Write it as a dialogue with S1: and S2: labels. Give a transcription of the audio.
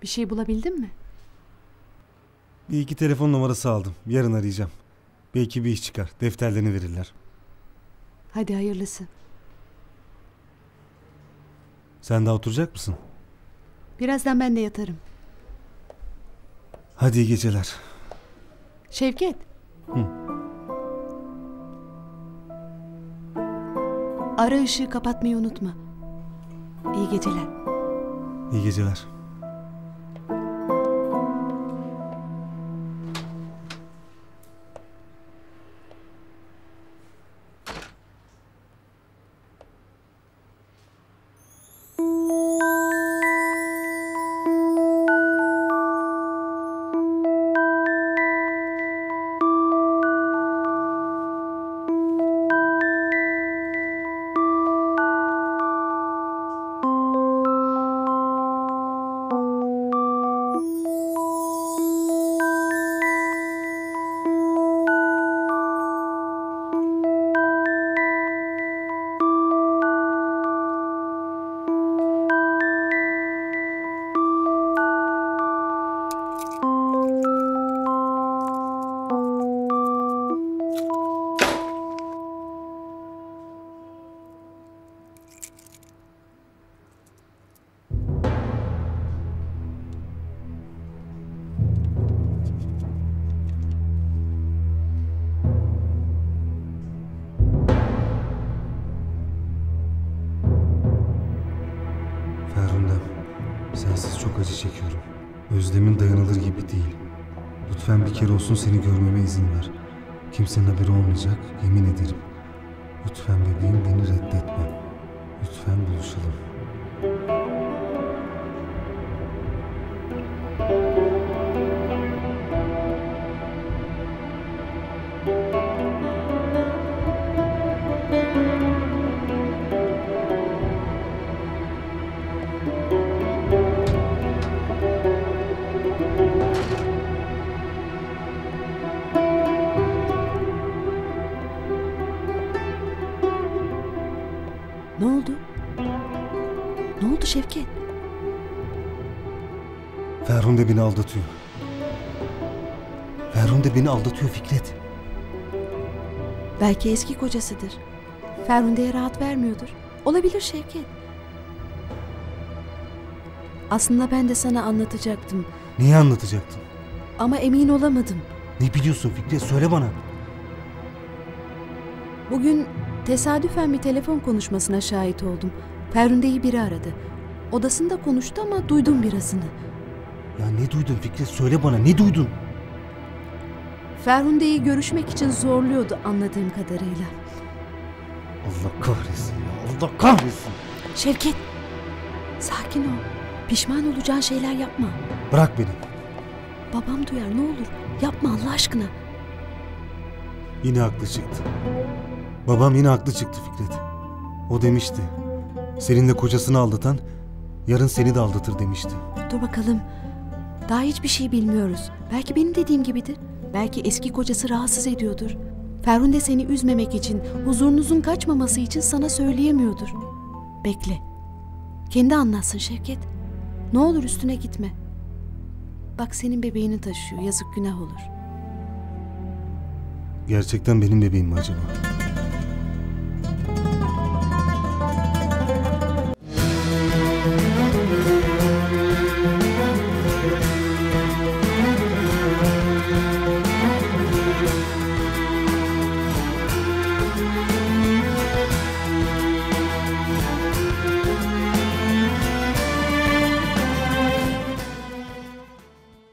S1: Bir şey bulabildin mi?
S2: Bir iki telefon numarası aldım. Yarın arayacağım. Belki bir iş çıkar. Defterlerini verirler.
S1: Hadi hayırlısı.
S2: Sen daha oturacak mısın?
S1: Birazdan ben de yatarım.
S2: Hadi iyi geceler.
S1: Şevket.
S2: Hı.
S1: Ara ışığı kapatmayı unutma. İyi geceler.
S2: İyi geceler. Ferhundem, sensiz çok acı çekiyorum. Özlemin dayanılır gibi değil. Lütfen bir kere olsun seni görmeme izin ver. Kimsenin haberi olmayacak, yemin ederim. Lütfen bebeğim, beni reddetme. Lütfen buluşalım.
S1: Ne oldu? Ne oldu Şevket?
S2: Ferhunde beni aldatıyor. Ferhunde beni aldatıyor Fikret.
S1: Belki eski kocasıdır. Ferhunde'ye rahat vermiyordur. Olabilir Şevket. Aslında ben de sana anlatacaktım.
S2: Neyi anlatacaktın?
S1: Ama emin olamadım.
S2: Ne biliyorsun Fikret? Söyle bana.
S1: Bugün tesadüfen bir telefon konuşmasına şahit oldum. Ferhunde'yi biri aradı. Odasında konuştu ama duydum birazını.
S2: Ya ne duydun Fikret? Söyle bana, ne duydun?
S1: Ferhunde'yi görüşmek için zorluyordu anladığım kadarıyla.
S2: Allah kahretsin ya, Allah kahretsin.
S1: Şevket, sakin ol. Pişman olacağın şeyler yapma.
S2: Bırak beni.
S1: Babam duyar, ne olur. Yapma Allah aşkına.
S2: Yine haklı çıktı. Babam yine haklı çıktı Fikret. O demişti. Seninle kocasını aldatan yarın seni de aldatır demişti.
S1: Dur bakalım. Daha hiçbir şey bilmiyoruz. Belki benim dediğim gibidir. Belki eski kocası rahatsız ediyordur. Ferhunde seni üzmemek için, huzurunuzun kaçmaması için sana söyleyemiyordur. Bekle. Kendi anlatsın Şevket. Ne olur üstüne gitme. Bak senin bebeğini taşıyor. Yazık günah olur.
S2: Gerçekten benim bebeğim mi acaba?